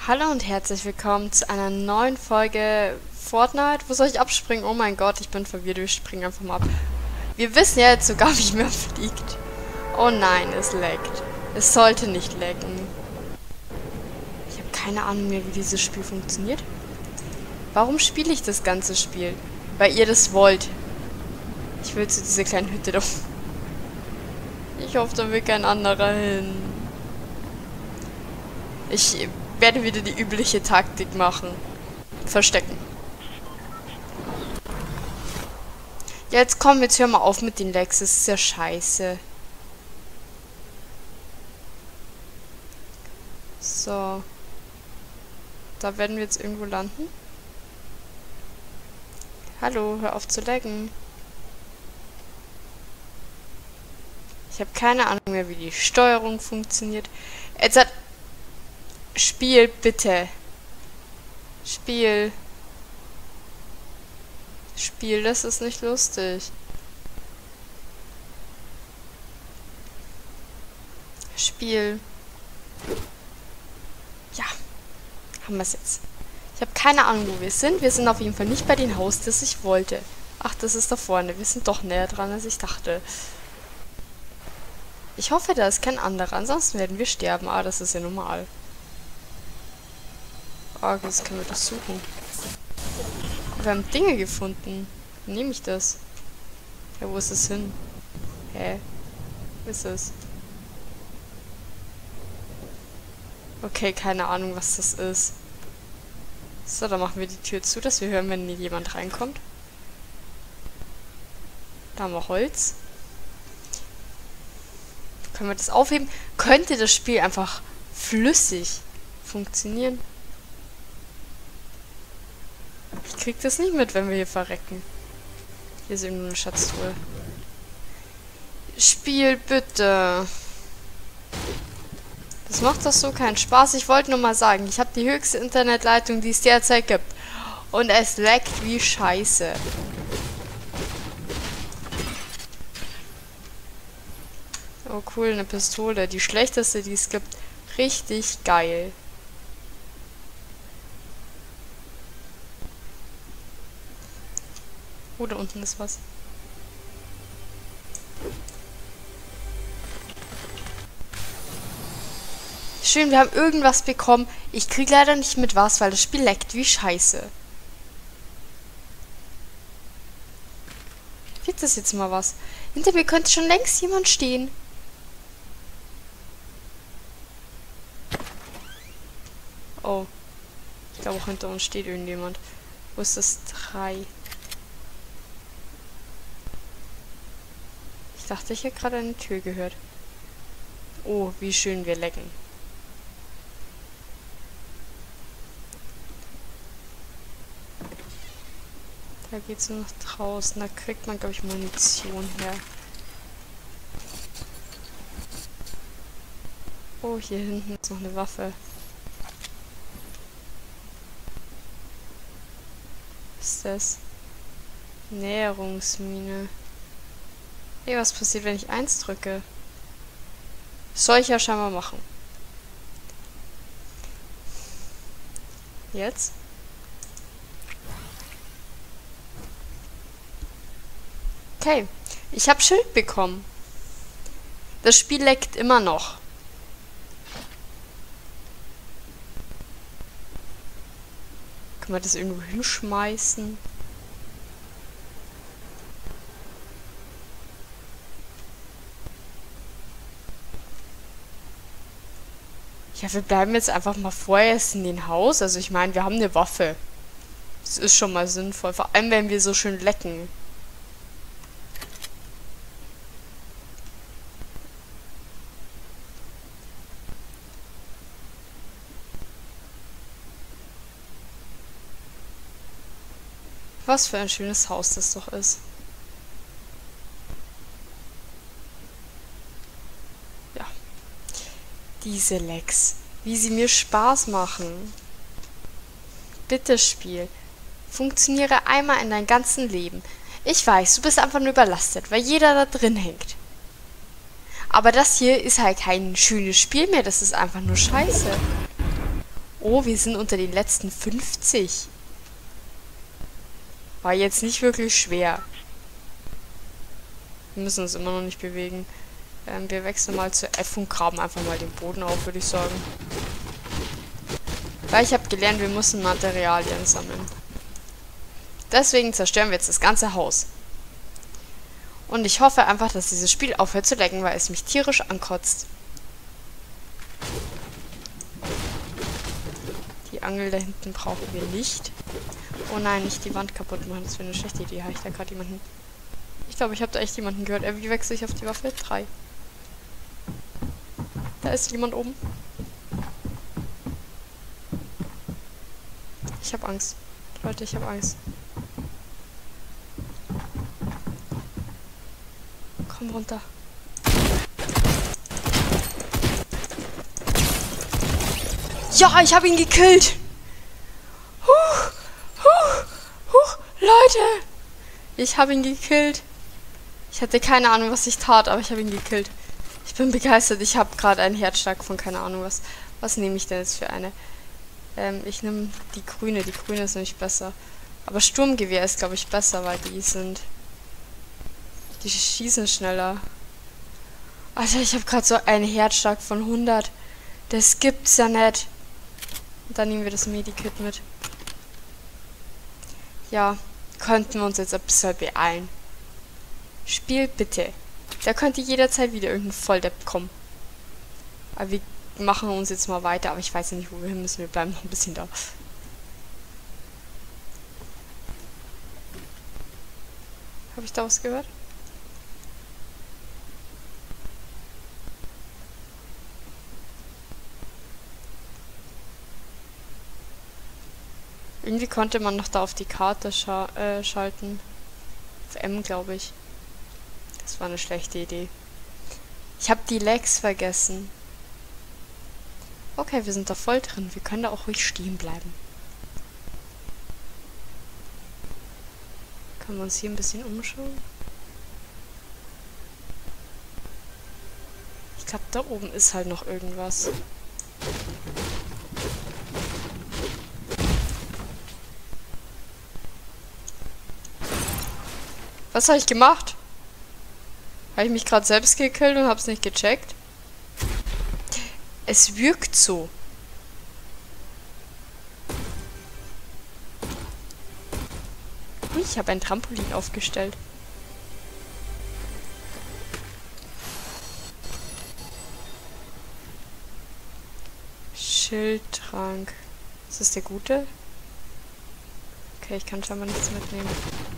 Hallo und herzlich willkommen zu einer neuen Folge Fortnite. Wo soll ich abspringen? Oh mein Gott, ich bin verwirrt. Wir springen einfach mal ab. Wir wissen ja jetzt sogar, wie man fliegt. Oh nein, es laggt. Es sollte nicht laggen. Ich habe keine Ahnung mehr, wie dieses Spiel funktioniert. Warum spiele ich das ganze Spiel? Weil ihr das wollt. Ich will zu dieser kleinen Hütte doch. Ich hoffe, da will kein anderer hin. Ich werde wieder die übliche Taktik machen. Verstecken. Ja, jetzt komm, jetzt hör mal auf mit den Lags. Das ist ja scheiße. So. Da werden wir jetzt irgendwo landen. Hallo, hör auf zu laggen. Ich habe keine Ahnung mehr, wie die Steuerung funktioniert. Jetzt hat... Spiel, bitte. Spiel. Spiel, das ist nicht lustig. Spiel. Ja. Haben wir es jetzt. Ich habe keine Ahnung, wo wir sind. Wir sind auf jeden Fall nicht bei dem Haus, das ich wollte. Ach, das ist da vorne. Wir sind doch näher dran, als ich dachte. Ich hoffe, da ist kein anderer. Ansonsten werden wir sterben. Ah, das ist ja normal. Ah, jetzt können wir das suchen. Wir haben Dinge gefunden. Wie nehme ich das? Ja, wo ist es hin? Hä? Wo ist es? Okay, keine Ahnung, was das ist. So, dann machen wir die Tür zu, dass wir hören, wenn jemand reinkommt. Da haben wir Holz. Können wir das aufheben? Könnte das Spiel einfach flüssig funktionieren? Ich krieg das nicht mit, wenn wir hier verrecken. Hier ist irgendwo eine Schatztruhe. Spiel, bitte. Das macht doch so keinen Spaß. Ich wollte nur mal sagen, ich habe die höchste Internetleitung, die es derzeit gibt. Und es laggt wie Scheiße. Oh cool, eine Pistole. Die schlechteste, die es gibt. Richtig geil. Oh, da unten ist was. Schön, wir haben irgendwas bekommen. Ich krieg leider nicht mit was, weil das Spiel leckt wie Scheiße. Wird das jetzt mal was? Hinter mir könnte schon längst jemand stehen. Oh. Ich glaube, auch hinter uns steht irgendjemand. Wo ist das 3? Ich dachte, ich hätte gerade eine Tür gehört. Oh, wie schön wir lecken. Da geht's nur nach draußen. Da kriegt man, glaube ich, Munition her. Oh, hier hinten ist noch eine Waffe. Was ist das? Näherungsmine. Hey, was passiert, wenn ich 1 drücke? Soll ich ja scheinbar machen. Jetzt? Okay, ich habe Schild bekommen. Das Spiel leckt immer noch. Können wir das irgendwo hinschmeißen? Ja, wir bleiben jetzt einfach mal vorerst in den Haus. Also ich meine, wir haben eine Waffe. Das ist schon mal sinnvoll. Vor allem, wenn wir so schön lecken. Was für ein schönes Haus das doch ist. Ja. Diese Lags. Wie sie mir Spaß machen. Bitte Spiel. Funktioniere einmal in deinem ganzen Leben. Ich weiß, du bist einfach nur überlastet, weil jeder da drin hängt. Aber das hier ist halt kein schönes Spiel mehr, das ist einfach nur scheiße. Oh, wir sind unter den letzten 50. War jetzt nicht wirklich schwer. Wir müssen uns immer noch nicht bewegen. Wir wechseln mal zu F und graben einfach mal den Boden auf, würde ich sagen. Weil ich habe gelernt, wir müssen Materialien sammeln. Deswegen zerstören wir jetzt das ganze Haus. Und ich hoffe einfach, dass dieses Spiel aufhört zu laggen, weil es mich tierisch ankotzt. Die Angel da hinten brauchen wir nicht. Oh nein, nicht die Wand kaputt machen. Das wäre eine schlechte Idee. Habe ich da gerade jemanden... Ich glaube, ich habe da echt jemanden gehört. Wie wechsle ich auf die Waffe? 3. Da ist jemand oben. Ich habe Angst. Leute, ich habe Angst. Komm runter. Ja, ich habe ihn gekillt. Leute. Ich habe ihn gekillt. Ich hatte keine Ahnung, was ich tat, aber ich habe ihn gekillt. Ich bin begeistert. Ich habe gerade einen Herzschlag von keine Ahnung was. Was nehme ich denn jetzt für eine? Ich nehme die grüne. Die grüne ist nämlich besser. Aber Sturmgewehr ist, glaube ich, besser, weil die schießen schneller. Alter, ich habe gerade so einen Herzschlag von 100. Das gibt's ja nicht. Und dann nehmen wir das Medikit mit. Ja, könnten wir uns jetzt ein bisschen beeilen. Spiel bitte. Da könnte jederzeit wieder irgendein Volldepp kommen. Aber wir machen uns jetzt mal weiter. Aber ich weiß ja nicht, wo wir hin müssen. Wir bleiben noch ein bisschen da. Habe ich da was gehört? Irgendwie konnte man noch da auf die Karte schalten. Auf M, glaube ich. Das war eine schlechte Idee. Ich habe die Lags vergessen. Okay, wir sind da voll drin. Wir können da auch ruhig stehen bleiben. Können wir uns hier ein bisschen umschauen? Ich glaube, da oben ist halt noch irgendwas. Was habe ich gemacht? Habe ich mich gerade selbst gekillt und habe es nicht gecheckt? Es wirkt so. Ich habe ein Trampolin aufgestellt. Schildtrank. Ist das der gute? Okay, ich kann scheinbar nichts mitnehmen.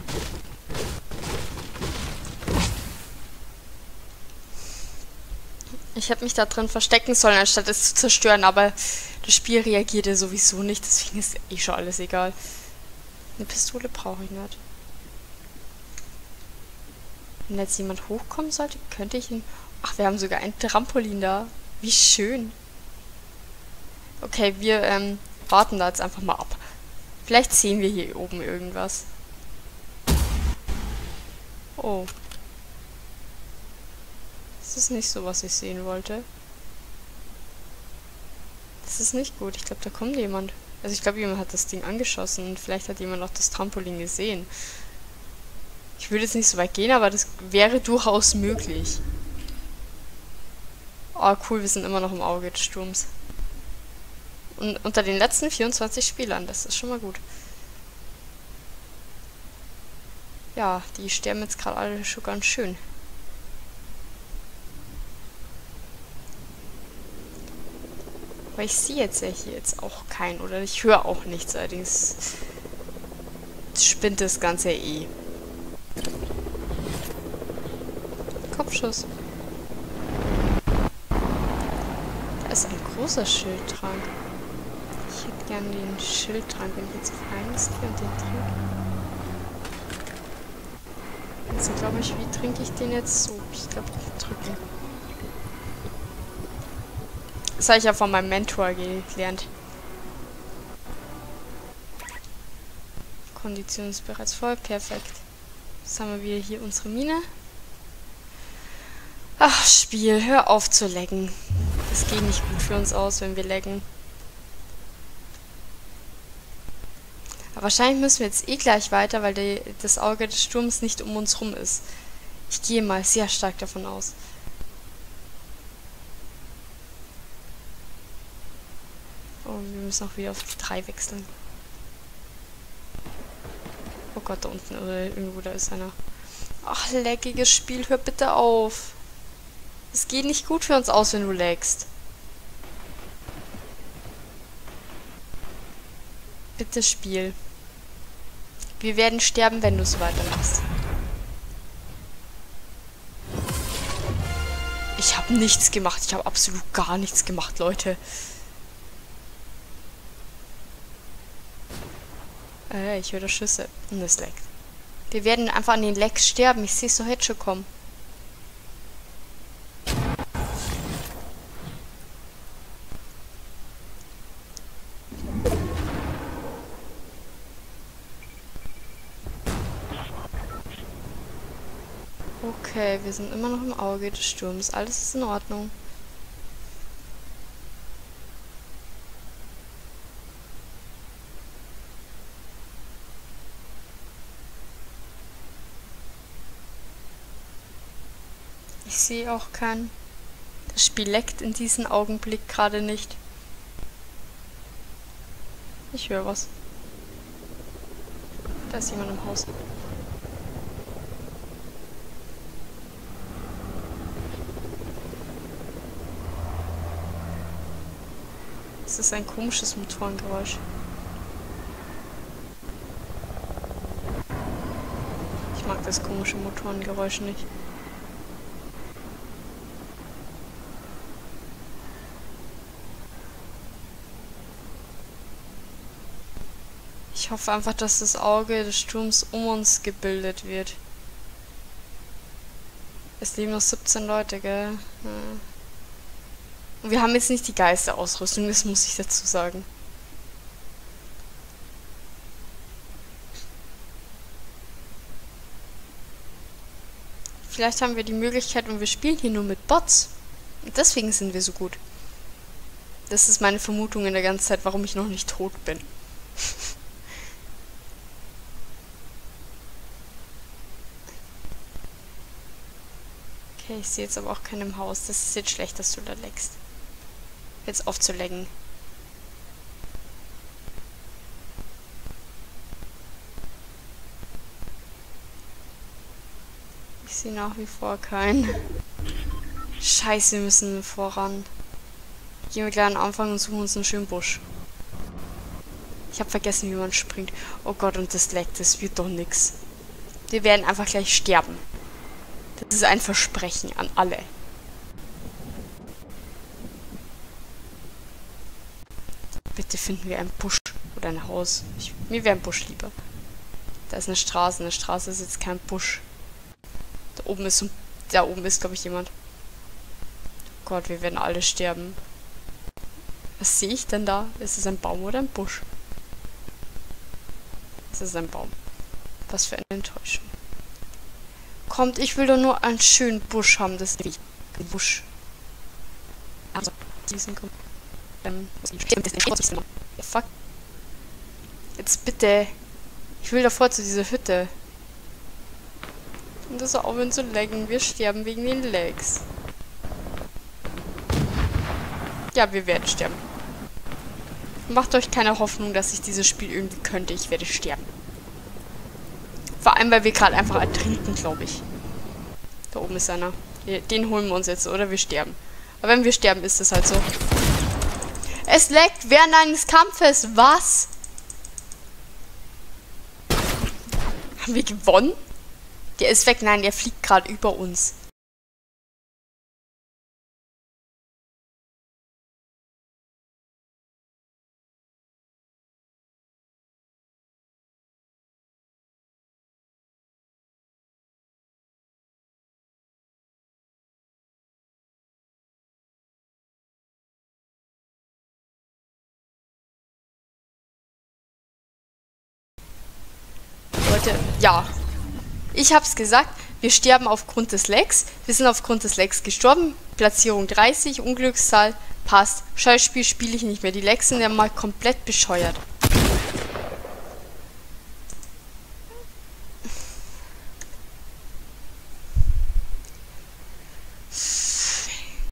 Ich hätte mich da drin verstecken sollen, anstatt es zu zerstören, aber das Spiel reagierte sowieso nicht, deswegen ist eh schon alles egal. Eine Pistole brauche ich nicht. Wenn jetzt jemand hochkommen sollte, könnte ich ihn... Ach, wir haben sogar ein Trampolin da. Wie schön. Okay, wir warten da jetzt einfach mal ab. Vielleicht sehen wir hier oben irgendwas. Oh. Das ist nicht so, was ich sehen wollte. Das ist nicht gut. Ich glaube, da kommt jemand. Also ich glaube, jemand hat das Ding angeschossen und vielleicht hat jemand auch das Trampolin gesehen. Ich würde jetzt nicht so weit gehen, aber das wäre durchaus möglich. Oh, cool, wir sind immer noch im Auge des Sturms. Und unter den letzten 24 Spielern, das ist schon mal gut. Ja, die sterben jetzt gerade alle schon ganz schön. Aber ich sehe jetzt ja hier jetzt auch keinen, oder ich höre auch nichts, allerdings spinnt das Ganze eh. Kopfschuss. Da ist ein großer Schildtrank. Ich hätte gern den Schildtrank, wenn ich jetzt auf eines gehe und den trinke. Also glaube ich, wie trinke ich den jetzt so? Ich glaube, drücken. Das habe ich ja von meinem Mentor gelernt. Kondition ist bereits voll. Perfekt. Jetzt haben wir wieder hier unsere Mine. Ach, Spiel, hör auf zu laggen. Das geht nicht gut für uns aus, wenn wir laggen. Aber wahrscheinlich müssen wir jetzt eh gleich weiter, weil das Auge des Sturms nicht um uns rum ist. Ich gehe mal sehr stark davon aus. Oh, wir müssen auch wieder auf die 3 wechseln. Oh Gott, da unten, oder irgendwo, da ist einer. Ach, laggiges Spiel, hör bitte auf. Es geht nicht gut für uns aus, wenn du lagst. Bitte Spiel. Wir werden sterben, wenn du es weitermachst. Ich habe nichts gemacht. Ich habe absolut gar nichts gemacht, Leute. Ich höre Schüsse. Und es leckt. Wir werden einfach an den Lecks sterben. Ich sehe es doch jetzt schon kommen. Okay, wir sind immer noch im Auge des Sturms. Alles ist in Ordnung. Ich sehe auch keinen. Das Spiel leckt in diesem Augenblick gerade nicht. Ich höre was. Da ist jemand im Haus. Das ist ein komisches Motorengeräusch. Ich mag das komische Motorengeräusch nicht. Ich hoffe einfach, dass das Auge des Sturms um uns gebildet wird. Es leben noch 17 Leute, gell? Ja. Und wir haben jetzt nicht die Geisterausrüstung, das muss ich dazu sagen. Vielleicht haben wir die Möglichkeit und wir spielen hier nur mit Bots. Und deswegen sind wir so gut. Das ist meine Vermutung in der ganzen Zeit, warum ich noch nicht tot bin. Okay, ich sehe jetzt aber auch keinen im Haus. Das ist jetzt schlecht, dass du da leckst. Jetzt aufzulecken. Ich sehe nach wie vor keinen. Scheiße, wir müssen voran. Gehen wir gleich an den Anfang und suchen uns einen schönen Busch. Ich habe vergessen, wie man springt. Oh Gott, und das leckt. Das wird doch nix. Wir werden einfach gleich sterben. Das ist ein Versprechen an alle. Bitte finden wir einen Busch oder ein Haus. Mir wäre ein Busch lieber. Da ist eine Straße. Eine Straße ist jetzt kein Busch. Da oben ist glaube ich, jemand. Oh Gott, wir werden alle sterben. Was sehe ich denn da? Ist es ein Baum oder ein Busch? Es ist ein Baum. Was für eine Enttäuschung. Kommt, ich will doch nur einen schönen Busch haben. Das ist ein Busch. Also, diesen kommt. Fuck. Jetzt bitte. Ich will davor zu dieser Hütte. Und das aufhören zu laggen. Wir sterben wegen den Lags. Ja, wir werden sterben. Macht euch keine Hoffnung, dass ich dieses Spiel irgendwie könnte. Ich werde sterben. Vor allem, weil wir gerade einfach ertrinken, glaube ich. Da oben ist einer. Den holen wir uns jetzt, oder? Wir sterben. Aber wenn wir sterben, ist es halt so. Es leckt während eines Kampfes. Was? Haben wir gewonnen? Der ist weg. Nein, der fliegt gerade über uns. Leute, ja. Ich hab's gesagt, wir sterben aufgrund des Lags. Wir sind aufgrund des Lags gestorben. Platzierung 30, Unglückszahl, passt. Scheißspiel spiele ich nicht mehr. Die Lags sind ja mal komplett bescheuert.